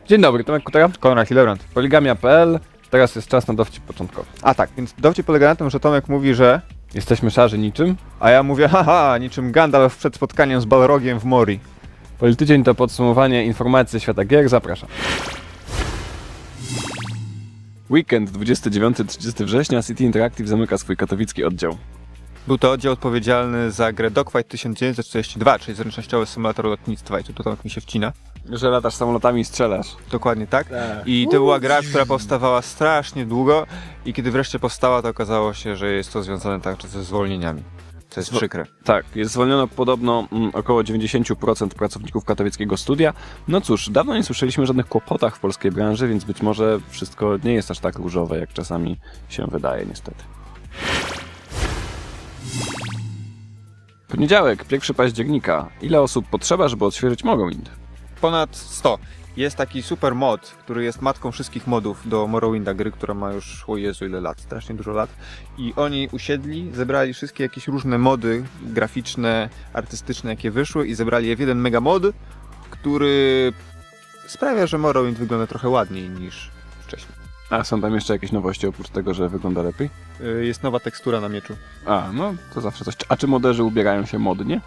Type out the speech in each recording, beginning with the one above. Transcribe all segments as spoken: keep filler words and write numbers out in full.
Dzień dobry, Tomek Kutera. Konrad Hildebrand. Poligamia kropka p l. Teraz jest czas na dowcip początkowy. A tak, więc dowcip polega na tym, że Tomek mówi, że... Jesteśmy szarzy niczym. A ja mówię, haha, niczym Gandalf przed spotkaniem z Balrogiem w Mori. Politydzień to podsumowanie informacji ze świata gier. Zapraszam. Weekend dwudziestego dziewiątego do trzydziestego września City Interactive zamyka swój katowicki oddział. Był to oddział odpowiedzialny za grę Dogfight tysiąc dziewięćset czterdzieści dwa, czyli zręcznościowy symulator lotnictwa. I tu Tomek mi się wcina. Że latasz samolotami i strzelasz. Dokładnie tak. Tak. I to była gra, która powstawała strasznie długo i kiedy wreszcie powstała, to okazało się, że jest to związane także ze zwolnieniami. To jest Zwo- przykre. Tak, jest zwolniono podobno mm, około dziewięćdziesiąt procent pracowników katowickiego studia. No cóż, dawno nie słyszeliśmy o żadnych kłopotach w polskiej branży, więc być może wszystko nie jest aż tak różowe, jak czasami się wydaje, niestety. Poniedziałek, pierwszego października. Ile osób potrzeba, żeby odświeżyć Morrowind? Ponad sto. Jest taki super mod, który jest matką wszystkich modów do Morrowinda, gry, która ma już, o Jezu, ile lat, strasznie dużo lat. I oni usiedli, zebrali wszystkie jakieś różne mody graficzne, artystyczne, jakie wyszły i zebrali je w jeden mega mod, który sprawia, że Morrowind wygląda trochę ładniej niż wcześniej. A są tam jeszcze jakieś nowości oprócz tego, że wygląda lepiej? Yy, Jest nowa tekstura na mieczu. A, no to zawsze coś. A czy moderzy ubierają się modnie?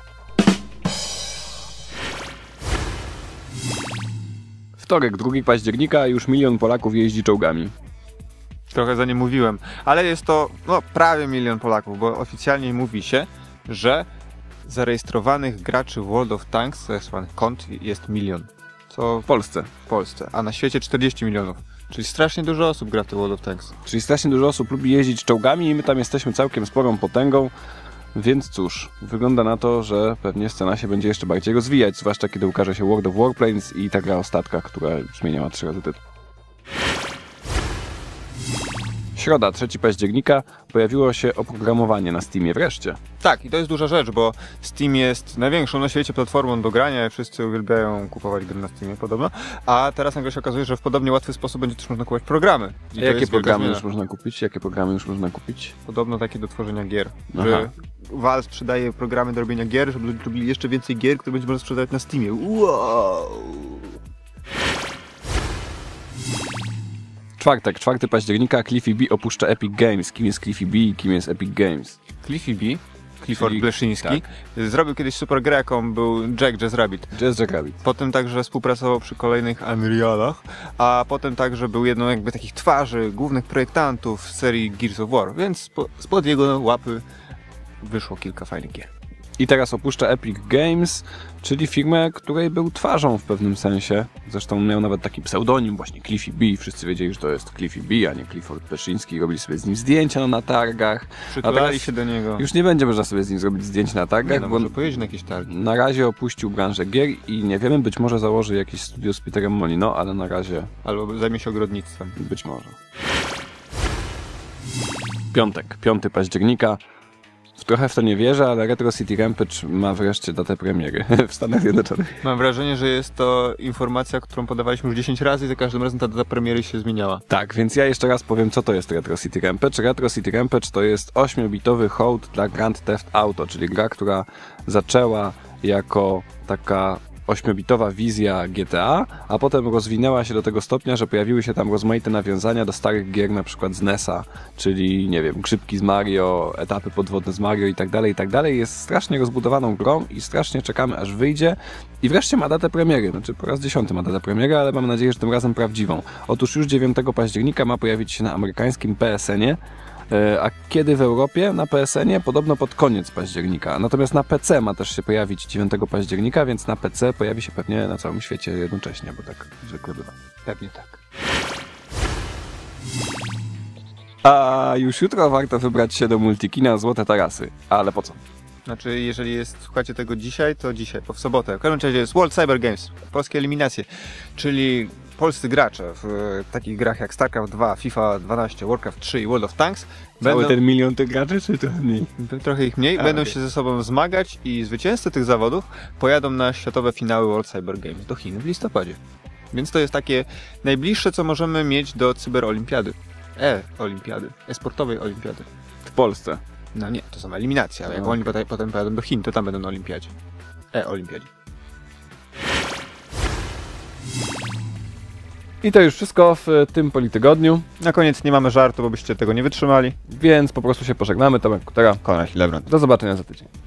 Wtorek, drugiego października, już milion Polaków jeździ czołgami. Trochę za nie mówiłem, ale jest to no, prawie milion Polaków, bo oficjalnie mówi się, że zarejestrowanych graczy w World of Tanks, zarejestrowanych kont jest milion. Co W Polsce. w Polsce, a na świecie czterdzieści milionów. Czyli strasznie dużo osób gra w te World of Tanks. Czyli strasznie dużo osób lubi jeździć czołgami i my tam jesteśmy całkiem sporą potęgą. Więc cóż, wygląda na to, że pewnie scena się będzie jeszcze bardziej rozwijać, zwłaszcza kiedy ukaże się World of Warplanes i ta gra o statkach, która zmieniała trzy razy tytuł. Środa, trzeciego października, pojawiło się oprogramowanie na Steamie wreszcie. Tak, i to jest duża rzecz, bo Steam jest największą na świecie platformą do grania i wszyscy uwielbiają kupować gry na Steamie podobno, a teraz nagle się okazuje, że w podobnie łatwy sposób będzie też można kupować programy. I A to jakie jest programy wielka już można kupić? Jakie programy już można kupić? Podobno takie do tworzenia gier. Aha. Że Valve sprzedaje programy do robienia gier, żeby ludzie robili jeszcze więcej gier, które będzie można sprzedawać na Steamie. Wow! Czwartek, czwartego października, Cliffy B opuszcza Epic Games. Kim jest Cliffy B i kim jest Epic Games? Cliffy B, Clifford Czyli- Bleszyński, tak. zrobił kiedyś super grę, jaką był Jack Jazz Rabbit. Jazz Jackrabbit. Potem także współpracował przy kolejnych Unrealach, a potem także był jedną jakby takich twarzy, głównych projektantów w serii Gears of War, więc spo, spod jego łapy wyszło kilka fajnych gier. I teraz opuszcza Epic Games, czyli firmę, której był twarzą w pewnym sensie. Zresztą miał nawet taki pseudonim, właśnie Cliffy B. Wszyscy wiedzieli, że to jest Cliffy B, a nie Clifford Bleszyński. Robili sobie z nim zdjęcia na targach. Przytulali teraz się do niego. Już nie będzie można sobie z nim zrobić zdjęć na nie, targach, no, bo może pojeździ na jakieś targi. na razie opuścił branżę gier i nie wiemy, być może założy jakieś studio z Peterem Molino, ale na razie Albo zajmie się ogrodnictwem. być może. Piątek, piątego października. Trochę w to nie wierzę, ale Retro City Rampage ma wreszcie datę premiery w Stanach Zjednoczonych. Mam wrażenie, że jest to informacja, którą podawaliśmy już dziesięć razy i za każdym razem ta data premiery się zmieniała. Tak, więc ja jeszcze raz powiem, co to jest Retro City Rampage. Retro City Rampage to jest ośmiobitowy hołd dla Grand Theft Auto, czyli gra, która zaczęła jako taka ośmiobitowa wizja G T A, a potem rozwinęła się do tego stopnia, że pojawiły się tam rozmaite nawiązania do starych gier, na przykład z N E S-a, czyli, nie wiem, grzybki z Mario, etapy podwodne z Mario i tak dalej, i tak dalej. Jest strasznie rozbudowaną grą i strasznie czekamy, aż wyjdzie. I wreszcie ma datę premiery, znaczy po raz dziesiąty ma datę premiery, ale mam nadzieję, że tym razem prawdziwą. Otóż już dziewiątego października ma pojawić się na amerykańskim P S N ie, a kiedy w Europie na P S N ie? Podobno pod koniec października. Natomiast na P C ma też się pojawić dziewiątego października, więc na P C pojawi się pewnie na całym świecie jednocześnie, bo tak zwykle bywa. Pewnie tak. A już jutro warto wybrać się do Multikina Złote Tarasy. Ale po co? Znaczy, jeżeli jest, słuchacie tego dzisiaj, to dzisiaj, bo w sobotę. W każdym razie jest World Cyber Games, polskie eliminacje, czyli polscy gracze w e, takich grach jak StarCraft dwa, FIFA dwanaście, Warcraft trzy i World of Tanks Cały będą, ten milion tych graczy, czy to mniej? trochę ich mniej, A, będą okay. się ze sobą zmagać i zwycięzcy tych zawodów pojadą na światowe finały World Cyber Games do Chin w listopadzie. Więc to jest takie najbliższe, co możemy mieć do cyberolimpiady. E-olimpiady, e-sportowej olimpiady. W Polsce. No nie, to są eliminacje, ale jak Okay. oni potem, potem pojadą do Chin, to tam będą na olimpiadzie. E-olimpiadzie. I to już wszystko w tym Politygodniu, Na koniec nie mamy żartu, bo byście tego nie wytrzymali. więc po prostu się pożegnamy. Tomek Kutera. Konrad Hildebrand. Do zobaczenia za tydzień.